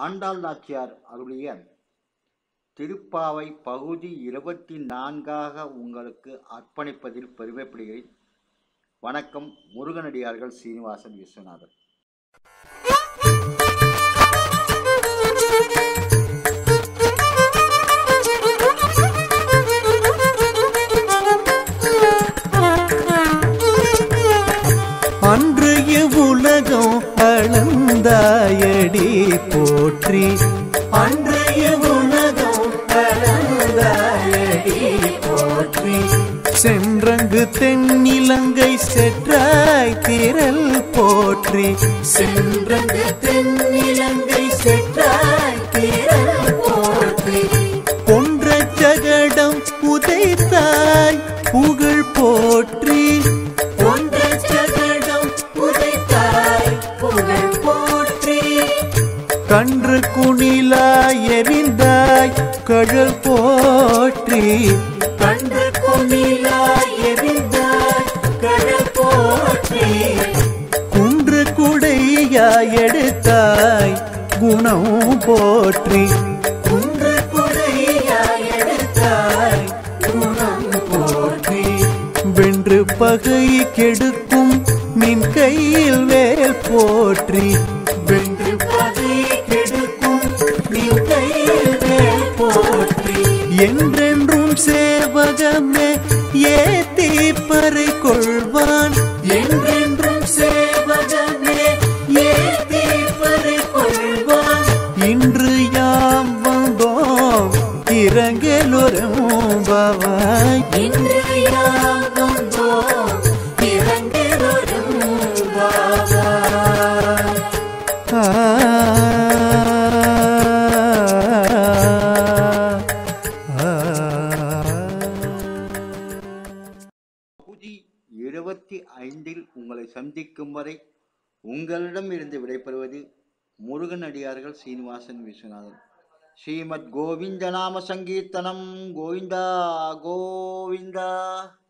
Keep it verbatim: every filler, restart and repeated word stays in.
ஆண்டாள் நாச்சியார் அருளிய திருப்பாவை பகுதி இருபத்தி நான்காக உங்களுக்கு அர்ப்பணிப்பதில் பெருமைப்படுகிறேன். வணக்கம். முருகனடியார்கள் சீனிவாசன் விஸ்வநாதன். அன்றைய உலகம் அளந்தாயடி போற்றி, அன்றைய உலகம் அளந்தாயடி போற்றி, சென்றங்கு தென்னிலங்கை செற்றாய் திரள் போற்றி, சென்றங்கு தென்னிலங்கை செற்றாய் திரள் போற்றி, பொன்ற ஜகடம் உதைத்தாய் புகழ் போற்றி, பொன்ற ஜகடம் உதைத்தாய் புகழ் போற்றி, கன்று குணிலாய் எரிந்தாய் கழல் போற்றி, கன்று குணிலாய் எரிந்தாய் கழல் போற்றி, குன்று குடையாய் எடுத்தாய் குணம் போற்றி, குன்று குடையாய் எடுத்தாய் குணம் போற்றி, வென்று பகை கெடுக்கும் நின் கையில் வேல் போற்றி, வென்று பகை கெடுக்கும் நின் கையில் வேல் போற்றி, என்றென்றும் சேவகமே ஏத்தி பறை கொள்வான், என்றென்றும் சேவகமே ஏத்தி பறை கொள்வான், இன்று யாம் வந்தோம் இறங்கலொரும் பவாய், இன்று யாம் வந்தோம் இறங்கலொரும் பவாய். பகுதி இருபத்தி ஐந்தில் உங்களை சந்திக்கும் வரை உங்களிடம் இருந்து விடைபெறுவது முருகனடியார்கள் சீனிவாசன் விஸ்வநாதன். ஸ்ரீமத் கோவிந்த நாம சங்கீர்த்தனம். கோவிந்தா கோவிந்தா.